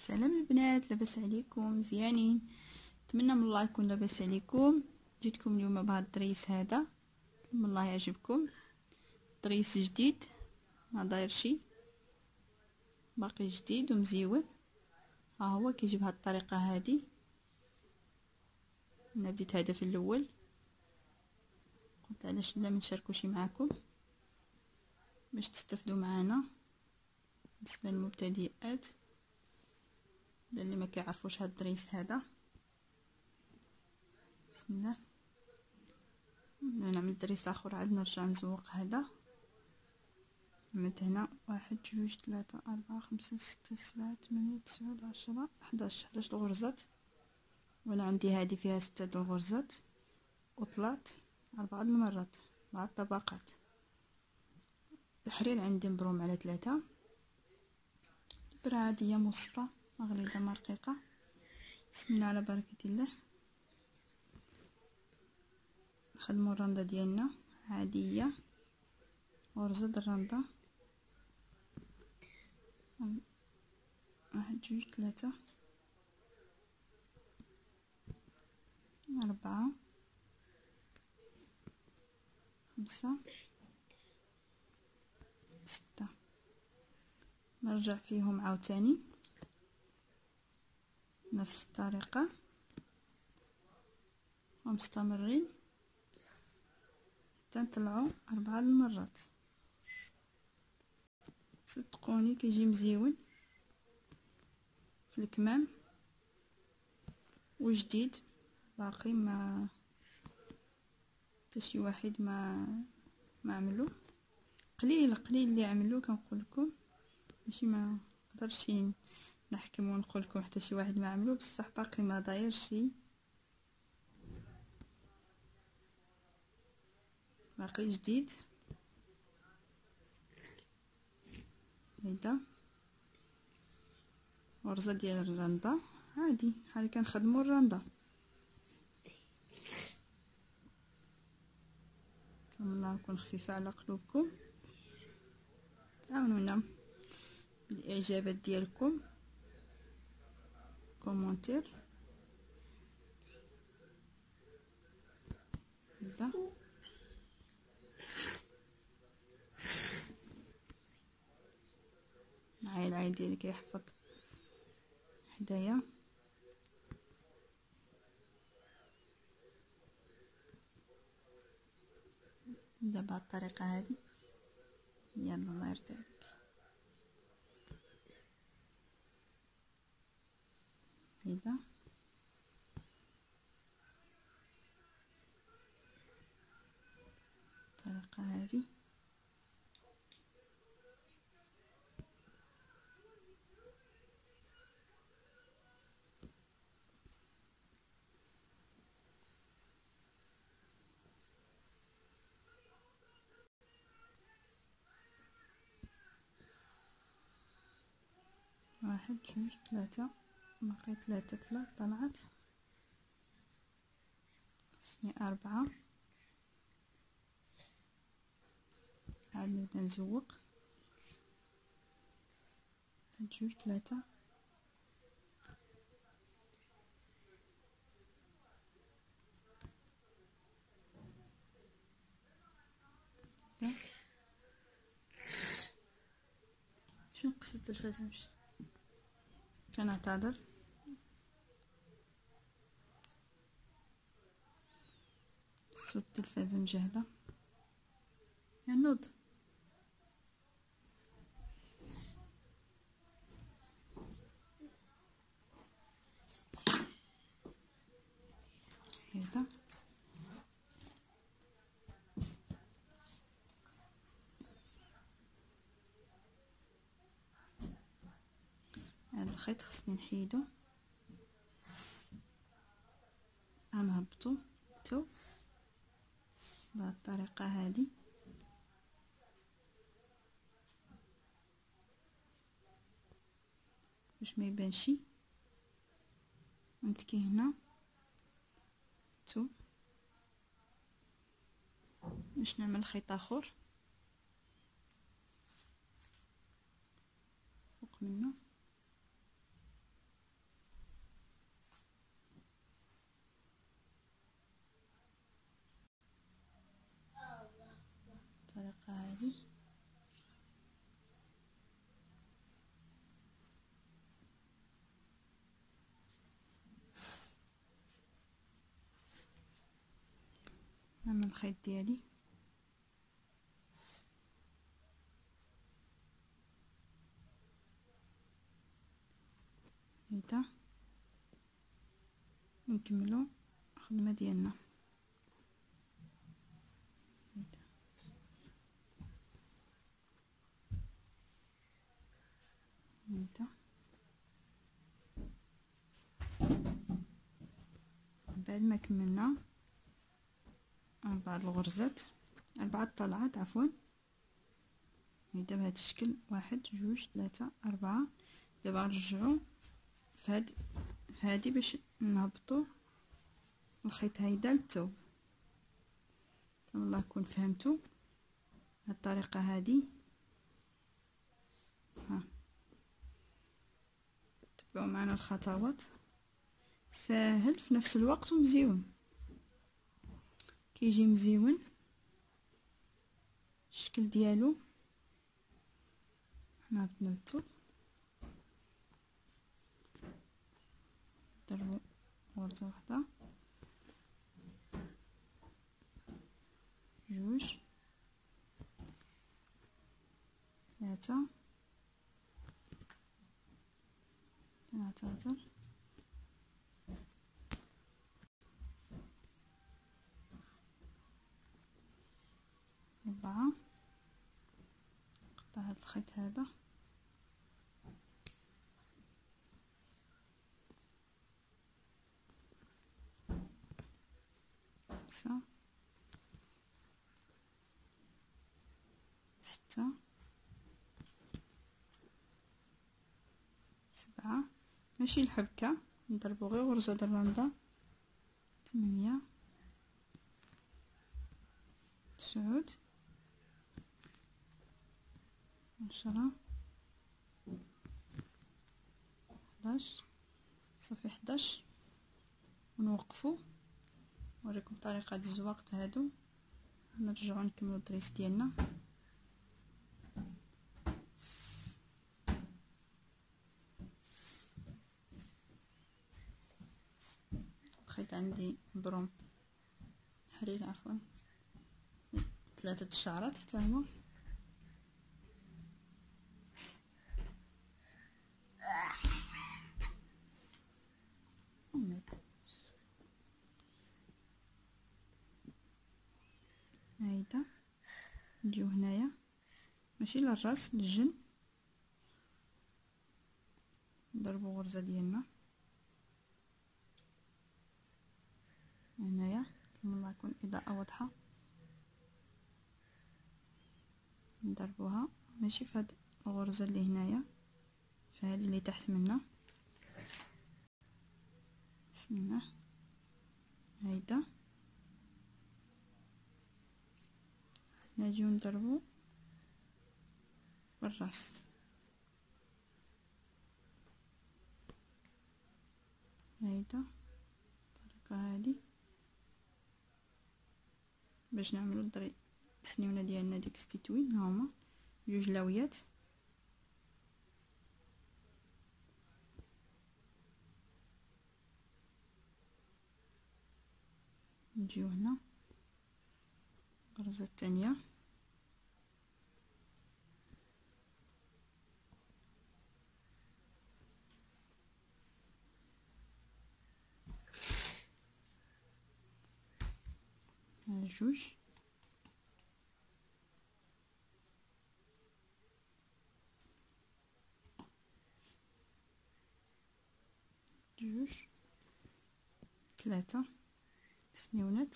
سلام البنات، لاباس عليكم؟ مزيانين؟ نتمنى من الله يكون لاباس عليكم. جيتكم اليوم بهذا الدريس هذا، من الله يعجبكم. دريس جديد ما داير شي، باقي جديد ومزيون. ها هو كيجي بهذه الطريقه هذه. انا بديت هذا في الاول، قلت علاش لا نشاركو شي معاكم باش تستفدوا معنا بالنسبه للمبتدئات ولا اللي ما كيعرفوش هاد الدريس هذا. بسم الله. نعمل دريس اخر عاد نرجع نزوق هذا. عملت هنا 1 2 3 4 5 6 7 8 9 10 11 غرزات، وانا عندي هذه فيها 6 غرزات وطلعت 4 المرات 4 طبقات. الحرير عندي مبروم على 3. الابره عاديه مبسطه مغليظه ما رقيقه. بسم الله على بركه الله. نخدموا الرنده ديالنا عاديه، غرزه الرنده 1 2 3 4 5 6. نرجع فيهم عاوتاني نفس الطريقة ومستمرين حتى نطلعوا 4 المرات. صدقوني كيجي مزيون في الكمام وجديد، باقي ما حتى شي واحد ما عملوه. قليل اللي عملوه كنقول لكم، ماشي ما نقدرش نحكم ونقول لكم حتى شي واحد ما عملوه، بصح باقي ما داير شي، باقي جديد. هيدا غرزه ديال الرنده عادي بحال كنخدموا الرنده. الله نكون خفيفه على قلوبكم، تعاونونا بالاعجابات ديالكم، كومونتير. هذا معايا العين ديالي كيحفظ حدايا. نبدا بهذه الطريقه هذه. يلا الله يرضي عليك. هيدا الطريقه هذه. واحد جوج 3 باقي 3 طلعت، خصني 4. عاد نبدا نزوق 1 2 3 شنو قصة التلفاز نمشي كنعتذر. صوت التلفاز مجهده يا نوض. هذا هذا الخيط خصني نحيدو، غنهبطو تو بهذه الطريقه هذه باش ما يبانش. نتكي هنا تو باش نعمل خيط اخر فوق منه. الخيط ديالي. هيدا نكملو الخدمه ديالنا. هيدا بعد ما كملنا 4 الغرزات، 4 طلعات عفوا. هيدا بهذا الشكل 1 2 3 4. دابا نرجعو في هادي باش نهبطو الخيط هيدا للثوب. والله كون فهمتوا الطريقه هذه. ها تبعوا معنا الخطوات، ساهل في نفس الوقت ومزيون. كيجي مزيون الشكل ديالو. حنا هبطنا للثوب، ضربوا غرزه واحده جوج ثلاثة، نعتذر 4. نقطع هاد الخيط هذا 5 6 7. ماشي الحبكة، نضربو غير غرزة دراندا. 8 9 10 11 صافي 11. ونوقفو نوريكم طريقة الزواقط هادو. نرجعو نكملو الدريس ديالنا. الخيط عندي بروم حرير عفوا 3 شعرات حتى هما. هيدا نجيو هنايا ماشي للراس للجنب، نضربو غرزة ديالنا هنايا. والله يكون اضاءة واضحة. نضربوها ماشي في هاد الغرزة اللي هنايا، في هاد اللي تحت منا. بسم الله. هيدا نجيو نضربو بالراس. هيدا الطريقة هادي باش نعملو السنيونة ديالنا ديك التطوين. هاهما جوج لاويات. نجيو هنا الغرزة الثانية، جوج جوج 3 سنيونات.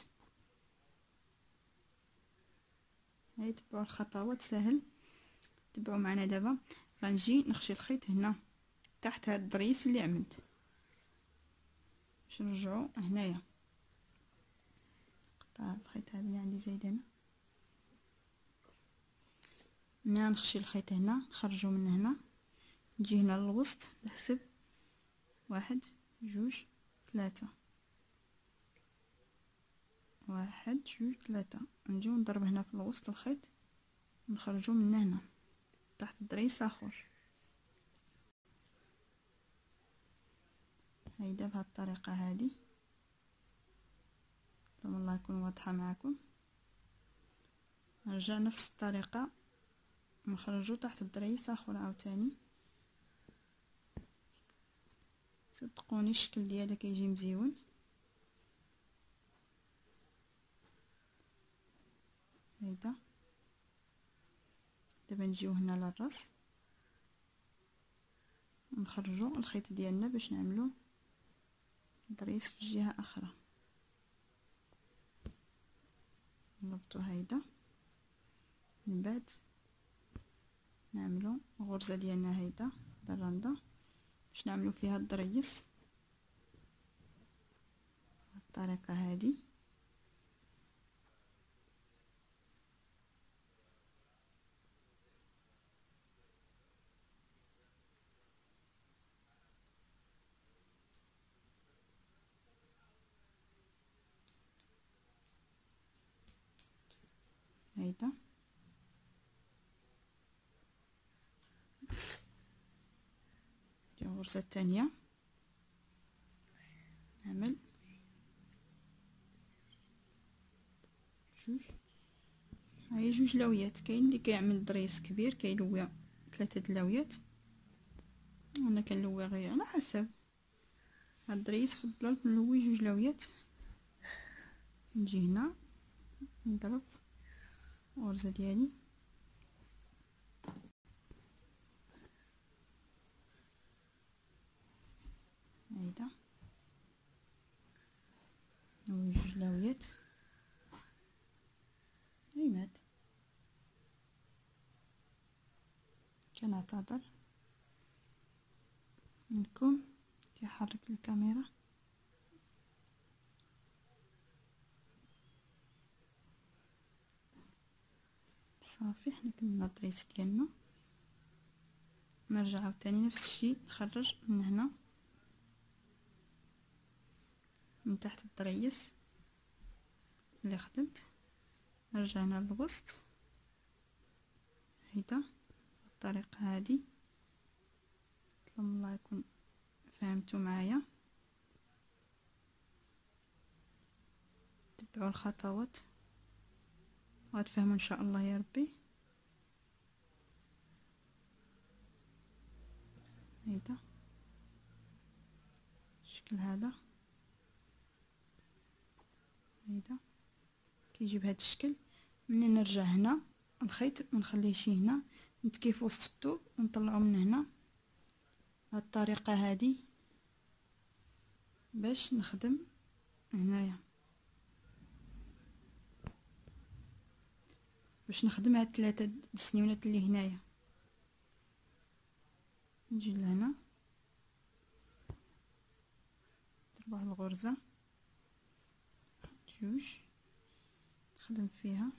هاي تبعوا الخطوات سهل، تبعوا معنا. دابا غنجي نخشي الخيط هنا تحت هاد الضريس اللي عملت باش نرجعو هنايا. نقطع الخيط هذا اللي عندي زايد هنا نخشي الخيط هنا، نخرجو من هنا، نجي هنا للوسط نحسب 1 2 3 1 2 3. نجيو نضرب هنا في الوسط الخيط ونخرجو من هنا تحت الضريس اخر. هيدا بهاد الطريقه هادي. الله يكون واضحه معكم. نرجع نفس الطريقة نخرجو تحت الضريس اخر عاوتاني. صدقوني الشكل ديالها كيجي مزيون. هيدا دابا نجيو هنا للراس ونخرجو الخيط ديالنا باش نعملو ضريس في الجهة اخرى. نربطو هيدا من بعد نعملو غرزة ديالنا هيدا بالرنده باش نعملو فيها الضريس بالطريقة هذه. هيدا الغرزة الثانية نعمل جوج، هاي جوج لويات. كاين اللي كيعمل ضريس كبير كيلوي 3 اللويات، انا كنلوي غير على حسب هاد الضريس فضلت نلوي جوج لويات. نجي هنا نضرب الغرزة ديالي هيدا نلوي جوج لويات ريمات. كنعتذر منكم كيحرك الكاميرا. صافي حنا كملنا الضريس ديالنا. نرجع عاوتاني نفس الشيء نخرج من هنا من تحت الضريس اللي خدمت، نرجع هنا للوسط هيدا بالطريقه هذه. الله يكون فهمتوا معايا، تبعوا الخطوات وغتفهموا ان شاء الله يا ربي. هيدا الشكل هذا هيدا كيجي بهذا الشكل. منين نرجع هنا الخيط ما نخليهش هنا، نتكيف وسط الطوب ونطلعو من هنا بهذه الطريقه هذه باش نخدم هنايا، باش نخدم هاد 3 السنيونات اللي هنايا. نجي لهنا ضرب واحد الغرزه جوج نخدم فيها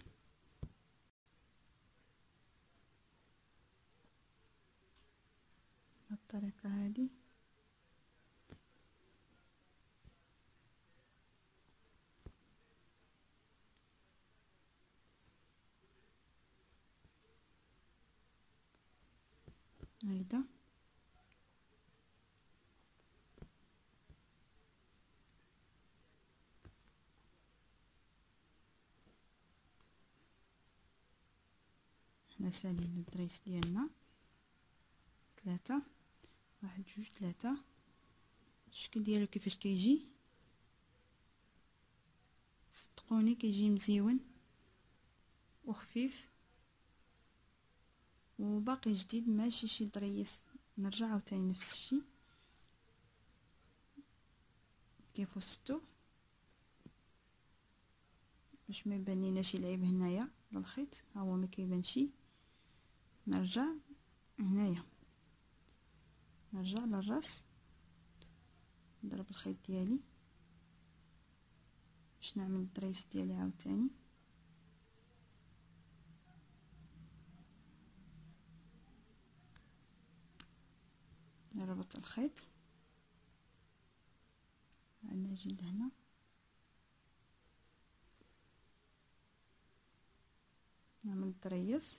بالطريقه هذه. هيدا حنا سالين الضريس ديالنا 3 1 2 3. الشكل ديالو كيفاش كيجي صدقوني كيجي مزيون وخفيف وباقي جديد ماشي شي ضريس. نرجع عاوتاني نفس الشيء كيف وسطو باش ما يبان لينا شي لعيب هنايا للخيط، ها هو ما كيبانش. نرجع هنايا نرجع للراس نضرب الخيط ديالي باش نعمل الضريس ديالي عاوتاني. نربط الخيط نجي لهنا نعمل الضريس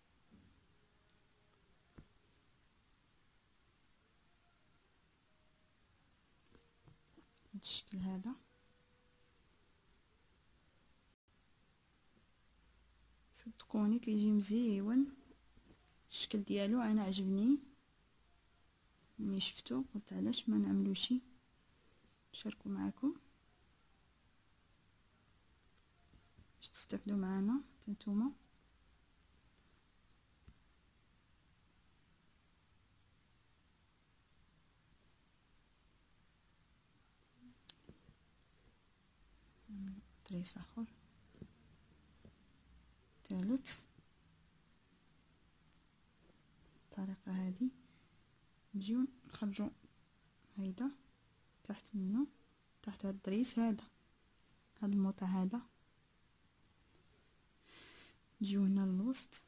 بالشكل هذا. صدقوني كيجي مزيون الشكل ديالو. انا عجبني ملي شفتو قلت علاش ما نعملوشي نشاركو معاكم باش تستافدوا معنا حتى نتوما. طريس اخر ثالث الطريقه هذه نجيو نخرجوا هيدا تحت منه، تحت هاد الضريس هذا، هاد الموطع هذا، نجيو هنا للوسط،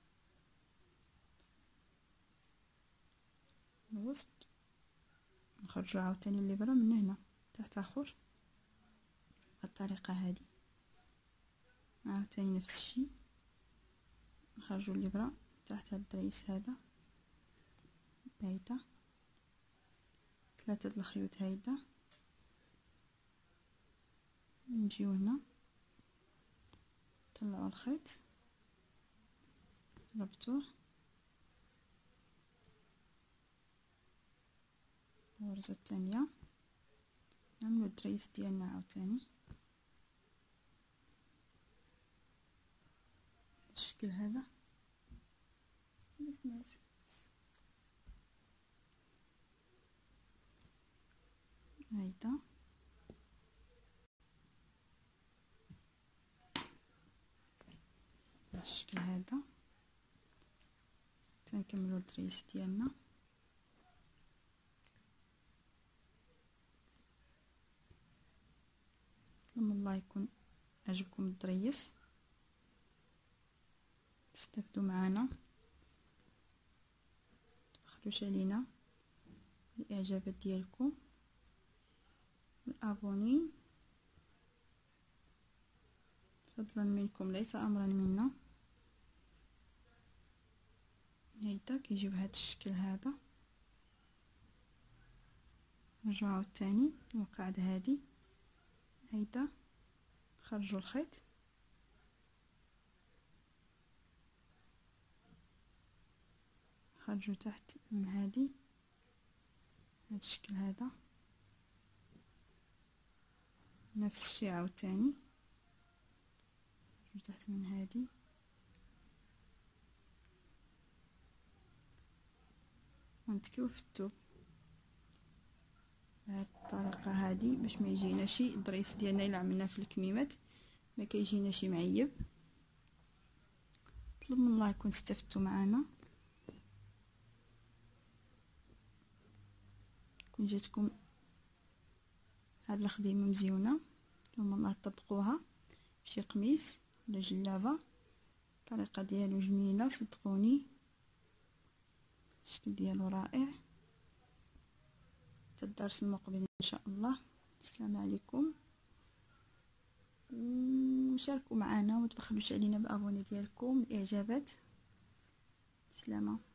الوسط نخرجوا عاوتاني الابره من هنا تحت اخر بالطريقه هذه. عاوتاني نفس الشيء نخرجوا الابره تحت هاد الضريس هذا، هيدا 3 الخيوط هيدا، نجيو هنا نطلعوا الخيط ربطوه الغرزه الثانيه، نعملوا الدريس ديالنا عاوتاني الشكل هذا هيدا. الشكل هذا تنكملوا الدريس ديالنا. نتمنى الله يكون عجبكم الدريس، تستافدوا معنا، متبخلوش علينا الاعجابات ديالكم، الابوني فضلا منكم ليس امرا منا. هيدا كيجي بهذا الشكل هذا. نرجعوا عاوتاني للقاعده هذه، هيدا خرجوا الخيط خرجوا تحت من هذه هذا الشكل هذا، نفس الشيء عاوتاني خرجوا تحت من هذه ونتكيو في الثوب بهذه الطريقه هذه باش ما يجيناش الضريس ديالنا الا عملناه في الكميمات ما كيجيناش معيب. نطلب من الله يكون استفدتوا معنا، يكون جاتكم هاد الخدمه مزيونه، نطلب من الله تطبقوها في شي قميص ولا جلابه. الطريقه ديالو جميله صدقوني، الشكل ديالو رائع. حتى الدرس المقبل ان شاء الله. السلام عليكم، وشاركوا معنا وما تبخلوش علينا بالابوني ديالكم الاعجابات. سلامه.